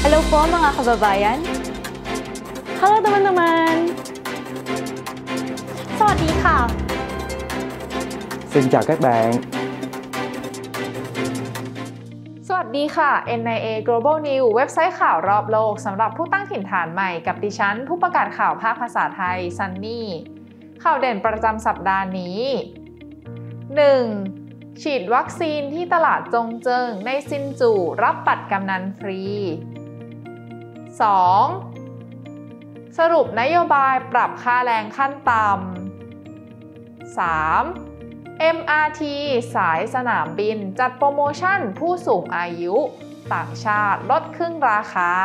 Hello po mga kababayan. Hello teman-teman. สวัสดีค่ะ Xin chào các bạn. สวัสดีค่ะ NIA Global News เว็บไซต์ข่าวรอบโลกสำหรับผู้ตั้งถิ่นฐานใหม่กับดิฉันผู้ประกาศข่าวภาคภาษาไทยซันนี่ข่าวเด่นประจำสัปดาห์นี้ 1. ฉีดวัคซีนที่ตลาดจงเจิงในซินจูรับบัตรกำนันฟรี 2. สรุปนโยบายปรับค่าแรงขั้นต่ำ 3. MRT สายสนามบินจัดโปรโมชั่นผู้สูงอายุต่างชาติลดครึ่งราคา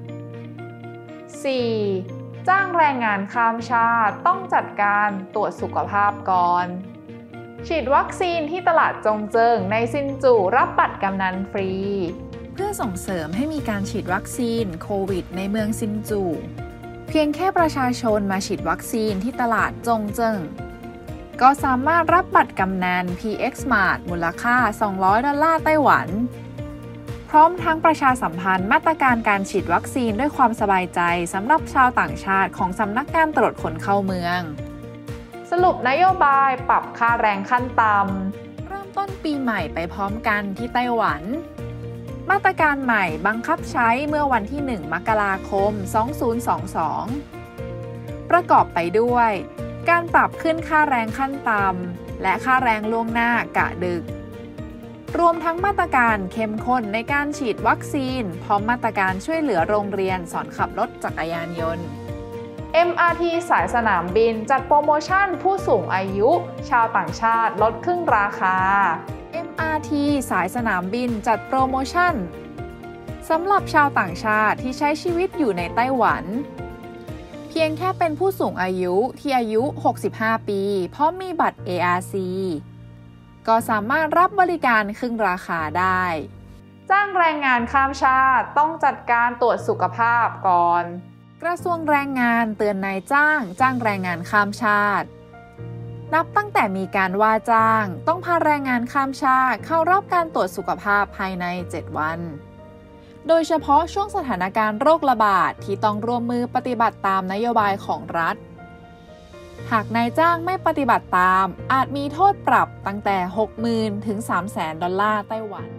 4. จ้างแรงงานข้ามชาติต้องจัดการตรวจสุขภาพก่อนฉีดวัคซีนที่ตลาดจงเจิงในซินจูรับบัตรกำนันฟรีเพื่อส่งเสริมให้มีการฉีดวัคซีนโควิดในเมืองซินจูเพียงแค่ประชาชนมาฉีดวัคซีนที่ตลาดจงเจิงก็สามารถรับบัตรกำนัน PX Smart มูลค่า$200ไต้หวันพร้อมทั้งประชาสัมพันธ์มาตรการการฉีดวัคซีนด้วยความสบายใจสำหรับชาวต่างชาติของสำนักงานตรวจคนเข้าเมืองสรุปนโยบายปรับค่าแรงขั้นต่ำเริ่มต้นปีใหม่ไปพร้อมกันที่ไต้หวันมาตรการใหม่บังคับใช้เมื่อวันที่ 1 มกราคม 2022 ประกอบไปด้วยการปรับขึ้นค่าแรงขั้นต่ำและค่าแรงล่วงหน้ากะดึกรวมทั้งมาตรการเข้มข้นในการฉีดวัคซีนพร้อมมาตรการช่วยเหลือโรงเรียนสอนขับรถจักรยานยนต์ MRT สายสนามบินจัดโปรโมชั่นผู้สูงอายุชาวต่างชาติลดครึ่งราคา MRT สายสนามบินจัดโปรโมชั่นสำหรับชาวต่างชาติที่ใช้ชีวิตอยู่ในไต้หวันเพียงแค่เป็นผู้สูงอายุที่อายุ 65 ปีพร้อมมีบัตร ARC ก็สามารถรับบริการครึ่งราคาได้จ้างแรงงานข้ามชาติต้องจัดการตรวจสุขภาพก่อนกระทรวงแรงงานเตือนนายจ้างแรงงานข้ามชาตินับตั้งแต่มีการว่าจ้างต้องพาแรงงานข้ามชาติเข้ารับการตรวจสุขภาพภายใน 7 วันโดยเฉพาะช่วงสถานการณ์โรคระบาดที่ต้องร่วมมือปฏิบัติตามนโยบายของรัฐหากนายจ้างไม่ปฏิบัติตามอาจมีโทษปรับตั้งแต่ 60,000 ถึง 300,000 ดอลลาร์ไต้หวัน